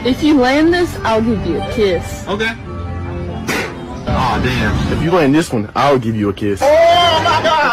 If you land this, I'll give you a kiss. Okay. Aw, damn. If you land this one, I'll give you a kiss. Oh my God!